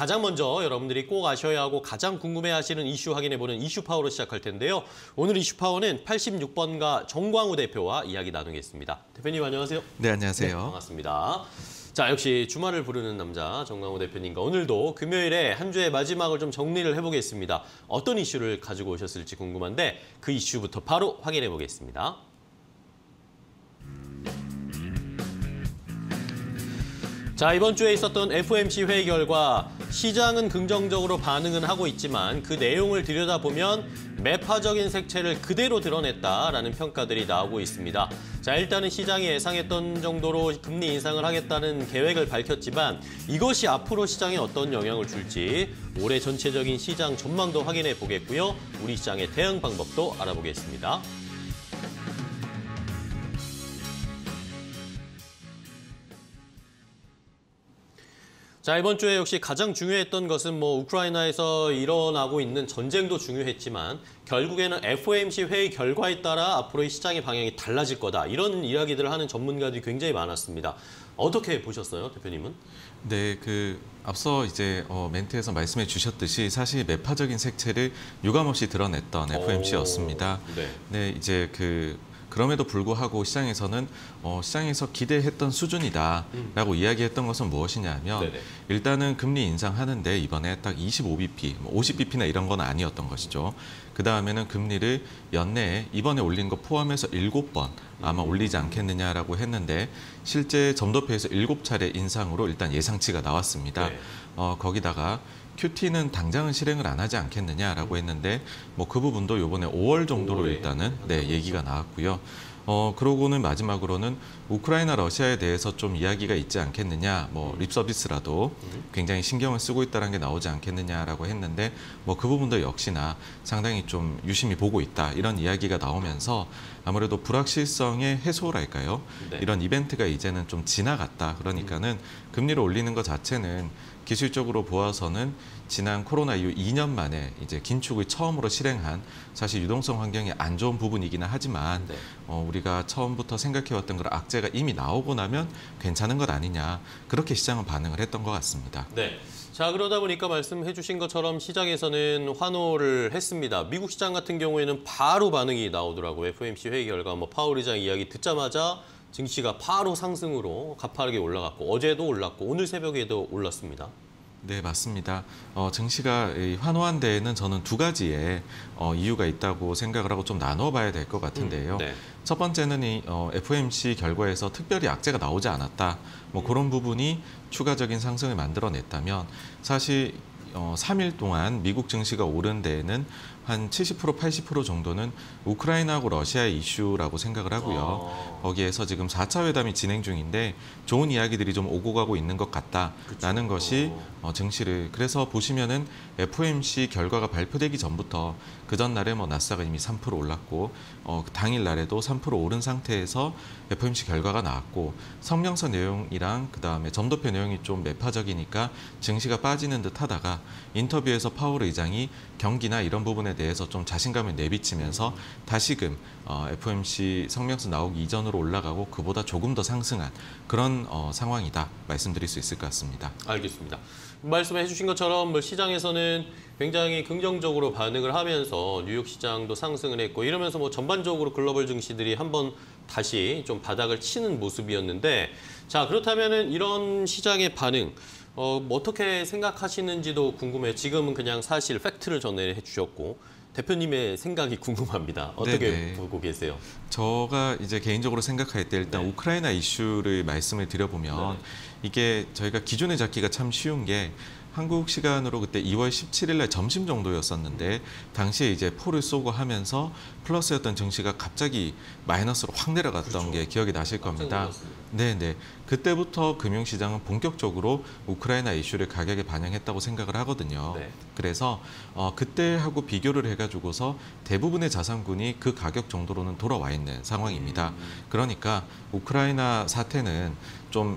가장 먼저 여러분들이 꼭 아셔야 하고 가장 궁금해하시는 이슈 확인해보는 이슈파워로 시작할 텐데요. 오늘 이슈파워는 86번가 정광우 대표와 이야기 나누겠습니다. 대표님 안녕하세요. 네, 안녕하세요. 네, 반갑습니다. 자, 역시 주말을 부르는 남자 정광우 대표님과 오늘도 금요일에 한 주의 마지막을 좀 정리를 해보겠습니다. 어떤 이슈를 가지고 오셨을지 궁금한데 그 이슈부터 바로 확인해보겠습니다. 자, 이번 주에 있었던 FOMC 회의 결과 시장은 긍정적으로 반응은 하고 있지만 그 내용을 들여다보면 매파적인 색채를 그대로 드러냈다라는 평가들이 나오고 있습니다. 자, 일단은 시장이 예상했던 정도로 금리 인상을 하겠다는 계획을 밝혔지만 이것이 앞으로 시장에 어떤 영향을 줄지 올해 전체적인 시장 전망도 확인해 보겠고요. 우리 시장의 대응 방법도 알아보겠습니다. 자, 이번 주에 역시 가장 중요했던 것은 우크라이나에서 일어나고 있는 전쟁도 중요했지만 결국에는 FOMC 회의 결과에 따라 앞으로의 시장의 방향이 달라질 거다. 이런 이야기들을 하는 전문가들이 굉장히 많았습니다. 어떻게 보셨어요, 대표님은? 네, 앞서 이제 멘트에서 말씀해 주셨듯이 사실 매파적인 색채를 유감없이 드러냈던 FOMC였습니다. 네, 이제 그럼에도 불구하고 시장에서는 시장에서 기대했던 수준이다라고 이야기했던 것은 무엇이냐면 일단은 금리 인상하는데 이번에 딱 25bp, 50bp나 이런 건 아니었던 것이죠. 그 다음에는 금리를 연내에 이번에 올린 거 포함해서 7번 아마 올리지 않겠느냐라고 했는데 실제 점도표에서 7차례 인상으로 일단 예상치가 나왔습니다. 거기다가 QT는 당장은 실행을 안 하지 않겠느냐라고 했는데 그 부분도 이번에 5월 정도로 일단은 얘기가 나왔고요. 그러고는 마지막으로는 우크라이나 러시아에 대해서 좀 이야기가 있지 않겠느냐, 립 서비스라도 굉장히 신경을 쓰고 있다는 게 나오지 않겠느냐라고 했는데 그 부분도 역시나 상당히 좀 유심히 보고 있다 이런 이야기가 나오면서 아무래도 불확실성의 해소랄까요? 이런 이벤트가 이제는 좀 지나갔다. 그러니까는 금리를 올리는 것 자체는 기술적으로 보아서는 지난 코로나 이후 2년 만에 이제 긴축을 처음으로 실행한 사실 유동성 환경이 안 좋은 부분이기는 하지만 우리가 처음부터 생각해왔던 그런 악재가 이미 나오고 나면 괜찮은 것 아니냐 그렇게 시장은 반응을 했던 것 같습니다. 네. 자, 그러다 보니까 말씀해 주신 것처럼 시장에서는 환호를 했습니다. 미국 시장 같은 경우에는 바로 반응이 나오더라고요. FOMC 회의 결과 파월 의장 이야기 듣자마자 증시가 바로 상승으로 가파르게 올라갔고 어제도 올랐고 오늘 새벽에도 올랐습니다. 네, 맞습니다. 증시가 환호한 데에는 저는 두 가지의 이유가 있다고 생각을 하고 좀 나눠봐야 될 것 같은데요. 첫 번째는 이 FOMC 결과에서 특별히 악재가 나오지 않았다. 그런 부분이 추가적인 상승을 만들어냈다면 사실 3일 동안 미국 증시가 오른 데에는 한 70%, 80% 정도는 우크라이나하고 러시아의 이슈라고 생각을 하고요. 거기에서 지금 4차 회담이 진행 중인데 좋은 이야기들이 좀 오고 가고 있는 것 같다라는 것이 증시를 그래서 보시면은 FOMC 결과가 발표되기 전부터 그 전날에 나스닥은 이미 3% 올랐고 당일 날에도 3% 오른 상태에서 FOMC 결과가 나왔고 성명서 내용이랑 그다음에 점도표 내용이 좀 매파적이니까 증시가 빠지는 듯 하다가 인터뷰에서 파월 의장이 경기나 이런 부분에 대해서 좀 자신감을 내비치면서 다시금 FOMC 성명서 나오기 이전으로 올라가고 그보다 조금 더 상승한 그런 상황이다 말씀드릴 수 있을 것 같습니다. 알겠습니다. 말씀해 주신 것처럼 시장에서는 굉장히 긍정적으로 반응을 하면서 뉴욕 시장도 상승을 했고 이러면서 전반적으로 글로벌 증시들이 한번 다시 좀 바닥을 치는 모습이었는데 자, 그렇다면은 이런 시장의 반응 어떻게 생각하시는지도 궁금해요. 지금은 그냥 사실 팩트를 전해 주셨고 대표님의 생각이 궁금합니다. 어떻게 보고 계세요? 제가 이제 개인적으로 생각할 때 일단 우크라이나 이슈를 말씀을 드려보면 이게 저희가 기준을 잡기가 참 쉬운 게 한국 시간으로 그때 2월 17일 날 점심 정도였었는데 당시에 이제 포를 쏘고 하면서 플러스였던 증시가 갑자기 마이너스로 확 내려갔던 게 기억이 나실 겁니다. 네네. 그때부터 금융시장은 본격적으로 우크라이나 이슈를 가격에 반영했다고 생각을 하거든요. 그래서 그때하고 비교를 해가지고서 대부분의 자산군이 그 가격 정도로는 돌아와 있는 상황입니다. 그러니까 우크라이나 사태는 좀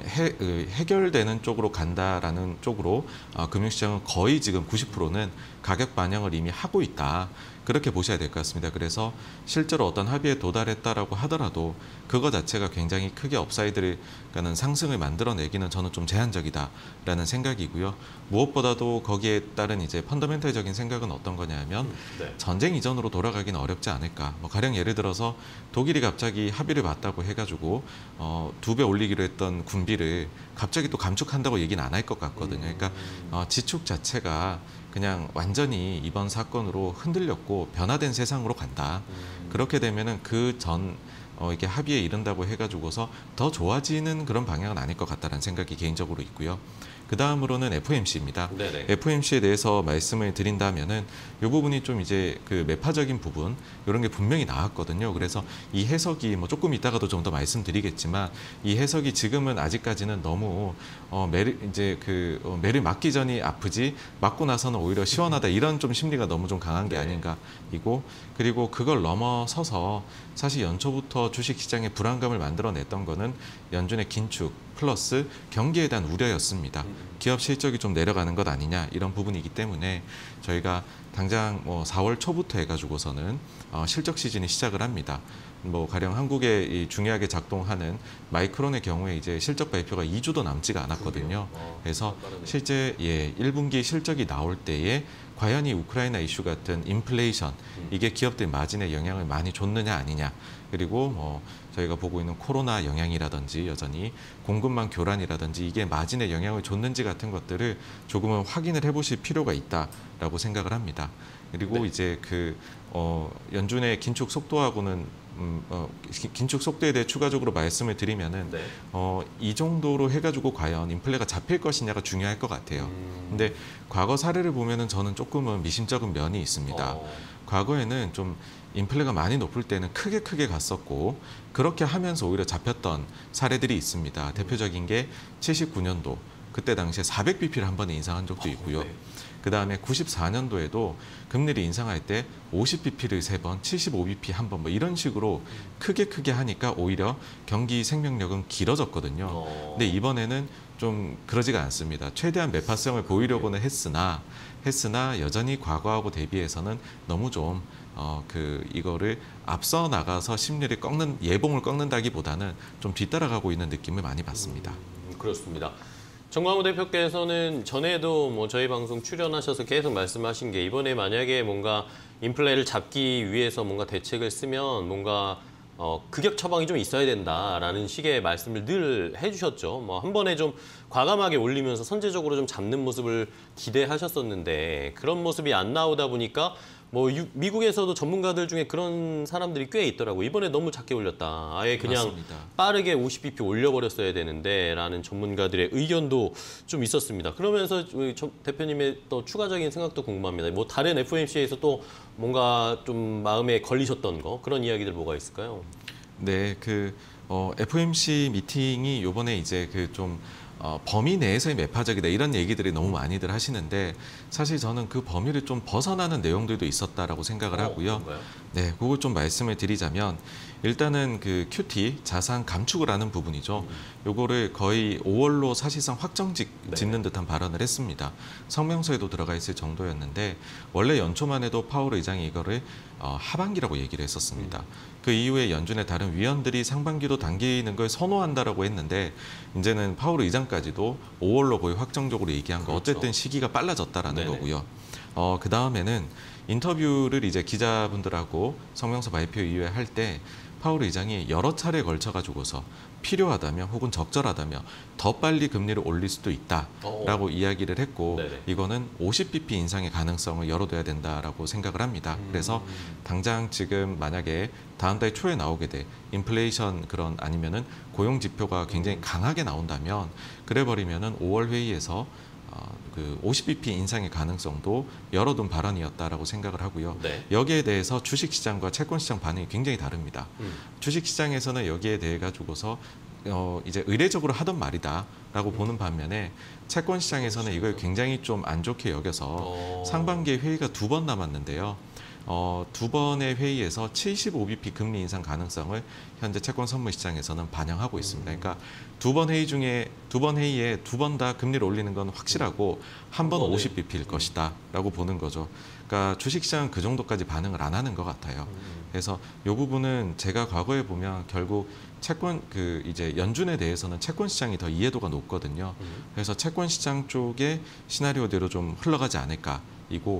해결되는 쪽으로 간다라는 쪽으로 금융시장은 거의 지금 90%는 가격 반영을 이미 하고 있다. 그렇게 보셔야 될 것 같습니다. 그래서 실제로 어떤 합의에 도달했다라고 하더라도 그거 자체가 굉장히 크게 업사이드를 그러니까는 상승을 만들어내기는 저는 좀 제한적이다라는 생각이고요. 무엇보다도 거기에 따른 이제 펀더멘탈적인 생각은 어떤 거냐면 전쟁 이전으로 돌아가기는 어렵지 않을까. 뭐 가령 예를 들어서 독일이 갑자기 합의를 봤다고 해가지고 2배 올리기로 했던 군비를 갑자기 또 감축한다고 얘기는 안 할 것 같거든요. 그러니까 지축 자체가 그냥 완전히 이번 사건으로 흔들렸고 변화된 세상으로 간다. 그렇게 되면은 그 전 이게 합의에 이른다고 해가지고서 더 좋아지는 그런 방향은 아닐 것 같다는 생각이 개인적으로 있고요. 그 다음으로는 FOMC입니다. 네네. FOMC에 대해서 말씀을 드린다면은 이 부분이 좀 이제 그 매파적인 부분 이런 게 분명히 나왔거든요. 그래서 이 해석이 뭐 조금 이따가도 좀 더 말씀드리겠지만 이 해석이 지금은 아직까지는 너무 매를 맞기 전이 아프지 맞고 나서는 오히려 시원하다 이런 좀 심리가 너무 좀 강한 게 아닌가 이고 그리고 그걸 넘어서서 사실 연초부터 주식시장에 불안감을 만들어냈던 거는 연준의 긴축 플러스 경기에 대한 우려였습니다. 기업 실적이 좀 내려가는 것 아니냐 이런 부분이기 때문에 저희가 당장 4월 초부터 해가지고서는 실적 시즌이 시작을 합니다. 뭐 가령 한국에 이 중요하게 작동하는 마이크론의 경우에 이제 실적 발표가 2주도 남지가 않았거든요. 그래서 실제 1분기 실적이 나올 때에 과연 이 우크라이나 이슈 같은 인플레이션 이게 기업들 마진에 영향을 많이 줬느냐 아니냐 그리고 뭐 저희가 보고 있는 코로나 영향이라든지 여전히 공급망 교란이라든지 이게 마진에 영향을 줬는지 같은 것들을 조금은 확인을 해보실 필요가 있다라고 생각을 합니다. 그리고 이제 연준의 긴축 속도하고는 긴축 속도에 대해 추가적으로 말씀을 드리면은 이 정도로 해가지고 과연 인플레가 잡힐 것이냐가 중요할 것 같아요. 근데 과거 사례를 보면은 저는 조금은 미심쩍은 면이 있습니다. 과거에는 좀 인플레가 많이 높을 때는 크게 갔었고 그렇게 하면서 오히려 잡혔던 사례들이 있습니다. 대표적인 게 79년도 그때 당시에 400bp를 한 번에 인상한 적도 있고요. 그 다음에 94년도에도 금리를 인상할 때 50bp를 3번, 75bp 한 번 뭐 이런 식으로 크게 하니까 오히려 경기 생명력은 길어졌거든요. 근데 이번에는 좀 그러지가 않습니다. 최대한 매파성을 보이려고는 했으나 여전히 과거하고 대비해서는 너무 좀 이거를 앞서 나가서 심리를 예봉을 꺾는다기보다는 좀 뒤따라가고 있는 느낌을 많이 받습니다. 그렇습니다. 정광훈 대표께서는 전에도 뭐 저희 방송 출연하셔서 계속 말씀하신 게 이번에 만약에 뭔가 인플레를 잡기 위해서 뭔가 대책을 쓰면 뭔가 극약 처방이 좀 있어야 된다라는 식의 말씀을 늘 해주셨죠. 뭐 한 번에 좀 과감하게 올리면서 선제적으로 좀 잡는 모습을 기대하셨었는데 그런 모습이 안 나오다 보니까 뭐 미국에서도 전문가들 중에 그런 사람들이 꽤 있더라고. 이번에 너무 작게 올렸다. 아예 그냥 맞습니다. 빠르게 50bp 올려버렸어야 되는데 라는 전문가들의 의견도 좀 있었습니다. 그러면서 대표님의 또 추가적인 생각도 궁금합니다. 뭐 다른 FOMC에서 또 뭔가 좀 마음에 걸리셨던 거 그런 이야기들 뭐가 있을까요? 네, FOMC 미팅이 요번에 이제 범위 내에서의 매파적이다 이런 얘기들이 너무 많이들 하시는데 사실 저는 그 범위를 좀 벗어나는 내용들도 있었다라고 생각을 하고요. 그런가요? 네, 그걸 좀 말씀을 드리자면 일단은 QT 자산 감축을 하는 부분이죠. 요거를 거의 5월로 사실상 확정짓는 듯한 발언을 했습니다. 성명서에도 들어가 있을 정도였는데 원래 연초만 해도 파월 의장이 이거를 하반기라고 얘기를 했었습니다. 그 이후에 연준의 다른 위원들이 상반기로 당기는 걸 선호한다라고 했는데 이제는 파월 의장까지도 5월로 거의 확정적으로 얘기한 거 어쨌든 시기가 빨라졌다라는 거고요. 그 다음에는 인터뷰를 이제 기자분들하고 성명서 발표 이후에 할 때 파월 의장이 여러 차례에 걸쳐가지고서 필요하다면 혹은 적절하다면 더 빨리 금리를 올릴 수도 있다라고 이야기를 했고 이거는 50bp 인상의 가능성을 열어둬야 된다라고 생각을 합니다. 그래서 당장 지금 만약에 다음 달 초에 나오게 돼 인플레이션 아니면은 고용 지표가 굉장히 강하게 나온다면 그래버리면은 5월 회의에서 50bp 인상의 가능성도 열어둔 발언이었다라고 생각을 하고요. 여기에 대해서 주식시장과 채권시장 반응이 굉장히 다릅니다. 주식시장에서는 여기에 대해 가지고서 이제 의례적으로 하던 말이다라고 보는 반면에 채권시장에서는 이걸 굉장히 좀 안 좋게 여겨서 상반기에 회의가 2번 남았는데요. 두 번의 회의에서 75bp 금리 인상 가능성을 현재 채권 선물 시장에서는 반영하고 있습니다. 그러니까 두 번 회의에 두 번 다 금리를 올리는 건 확실하고 한 번 50bp일 것이다라고 보는 거죠. 그러니까 주식시장은 그 정도까지 반응을 안 하는 것 같아요. 그래서 이 부분은 제가 과거에 보면 결국 채권 이제 연준에 대해서는 채권 시장이 더 이해도가 높거든요. 그래서 채권 시장 쪽의 시나리오대로 좀 흘러가지 않을까. 이고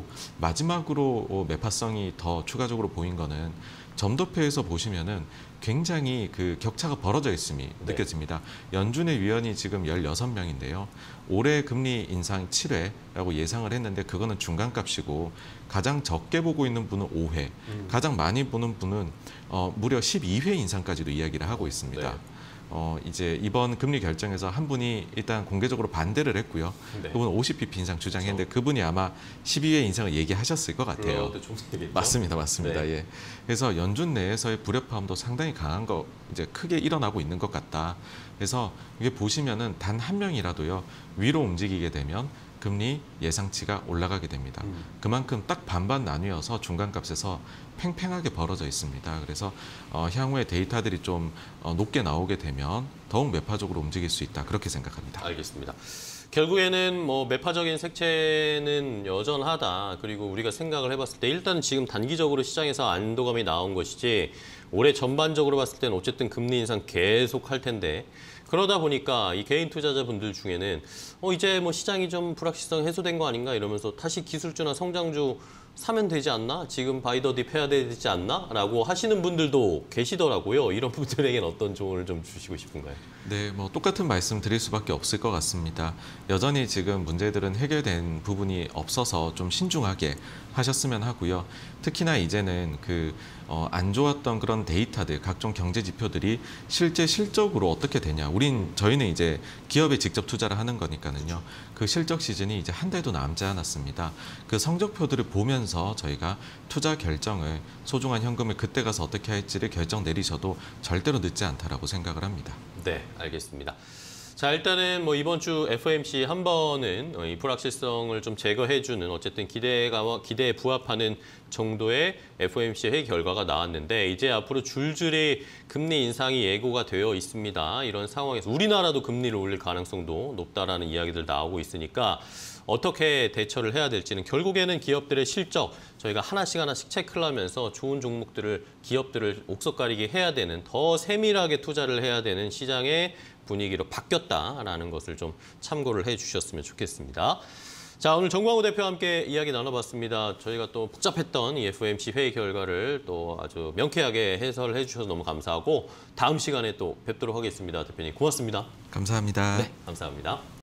마지막으로 매파성이 더 추가적으로 보인 거는 점도표에서 보시면은 굉장히 그 격차가 벌어져 있음이 느껴집니다. 연준의 위원이 지금 16명인데요. 올해 금리 인상 7회라고 예상을 했는데 그거는 중간값이고 가장 적게 보고 있는 분은 5회, 가장 많이 보는 분은 무려 12회 인상까지도 이야기를 하고 있습니다. 네. 이제 이번 금리 결정에서 한 분이 일단 공개적으로 반대를 했고요. 네. 그분은 50bp 인상 주장했는데 그분이 아마 12회 인상을 얘기하셨을 것 같아요. 맞습니다. 네. 예. 그래서 연준 내에서의 불협화음도 상당히 강한 거 이제 크게 일어나고 있는 것 같다. 그래서 이게 보시면은 단 한 명이라도요 위로 움직이게 되면 금리 예상치가 올라가게 됩니다. 그만큼 딱 반반 나뉘어서 중간값에서 팽팽하게 벌어져 있습니다. 그래서 향후에 데이터들이 좀 높게 나오게 되면 더욱 매파적으로 움직일 수 있다. 그렇게 생각합니다. 알겠습니다. 결국에는 뭐 매파적인 색채는 여전하다. 그리고 우리가 생각을 해봤을 때 일단 지금 단기적으로 시장에서 안도감이 나온 것이지 올해 전반적으로 봤을 때는 어쨌든 금리 인상 계속 할 텐데 그러다 보니까 이 개인 투자자분들 중에는 이제 뭐 시장이 좀 불확실성 해소된 거 아닌가 이러면서 다시 기술주나 성장주 사면 되지 않나? 지금 바이더딥 해야 되지 않나? 라고 하시는 분들도 계시더라고요. 이런 분들에게는 어떤 조언을 좀 주시고 싶은가요? 네, 뭐 똑같은 말씀 드릴 수밖에 없을 것 같습니다. 여전히 지금 문제들은 해결된 부분이 없어서 좀 신중하게 하셨으면 하고요. 특히나 이제는 안 좋았던 그런 데이터들, 각종 경제 지표들이 실제 실적으로 어떻게 되냐. 저희는 이제 기업에 직접 투자를 하는 거니까는요. 그 실적 시즌이 이제 한 달도 남지 않았습니다. 그 성적표들을 보면서 저희가 투자 결정을 소중한 현금을 그때 가서 어떻게 할지를 결정 내리셔도 절대로 늦지 않다라고 생각을 합니다. 네, 알겠습니다. 자, 일단은 뭐 이번 주 FOMC 한 번은 이 불확실성을 좀 제거해주는 어쨌든 기대에 부합하는 정도의 FOMC 회의 결과가 나왔는데 이제 앞으로 줄줄이 금리 인상이 예고가 되어 있습니다. 이런 상황에서 우리나라도 금리를 올릴 가능성도 높다라는 이야기들 나오고 있으니까 어떻게 대처를 해야 될지는 결국에는 기업들의 실적 저희가 하나씩 체크를 하면서 좋은 종목들을 기업들을 옥석가리게 해야 되는 더 세밀하게 투자를 해야 되는 시장의 분위기로 바뀌었다라는 것을 좀 참고를 해주셨으면 좋겠습니다. 자, 오늘 정광우 대표와 함께 이야기 나눠봤습니다. 저희가 또 복잡했던 이 FOMC 회의 결과를 또 아주 명쾌하게 해설해 주셔서 너무 감사하고 다음 시간에 또 뵙도록 하겠습니다. 대표님 고맙습니다. 감사합니다. 네, 감사합니다.